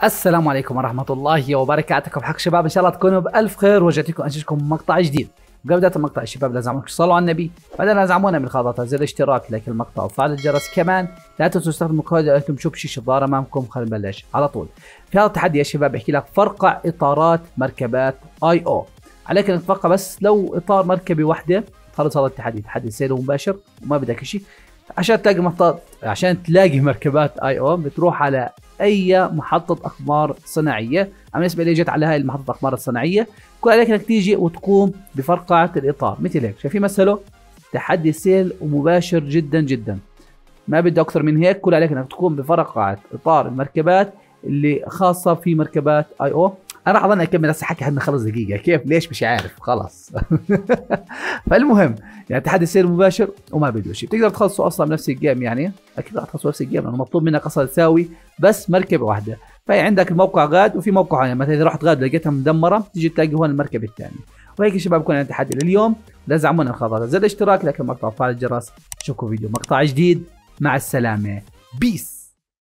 السلام عليكم ورحمة الله وبركاته. حق شباب إن شاء الله تكونوا بألف خير. وجدتكم أنشدكم مقطع جديد. قبل بداية المقطع الشباب لازم أعملكم صلوا على النبي، بعدين لازم بالخاطر زر الاشتراك، لايك المقطع وفعل الجرس. كمان لا تنسوا تستخدموا كود أنتم شوف شيء الظاهر أمامكم. خلينا نبلش على طول. في هذا التحدي يا شباب بحكي لك فرقع إطارات مركبات IO. عليك أنك تفرقع بس لو إطار مركبة واحدة. خلص هذا التحدي، تحدي سير مباشر وما بدك شيء. عشان تلاقي مركبات IO بتروح على اي محطة اقمار صناعية. انا بالنسبة لي جيت على هاي المحطة الاقمار الصناعية. كل عليك انك تيجي وتقوم بفرقعة الاطار مثل هيك. شايفين مثله تحدي سهل ومباشر جدا جدا، ما بدي اكثر من هيك. كل عليك انك تقوم بفرقعة اطار المركبات اللي خاصة في مركبات IO. انا راح اظن اكمل هسه حكي حد خلص دقيقة، كيف ليش مش عارف خلاص. فالمهم يعني تحدي سير مباشر وما بده شيء، بتقدر تخلصوا اصلا بنفس الجيم. يعني اكيد راح تخلصوا نفس الجيم لانه مطلوب منك اصلا تساوي بس مركبة واحدة. فهي عندك الموقع غاد وفي موقع ثاني، مثلا اذا رحت غاد لقيتها مدمرة تيجي تلاقي هون المركبة الثانية. وهيك يا شباب بكون عندنا تحدي لليوم. لا تزعمونا الخضار، زر الاشتراك، لايك المقطع وفعل الجرس. اشوفكم فيديو مقطع جديد. مع السلامة، بيس.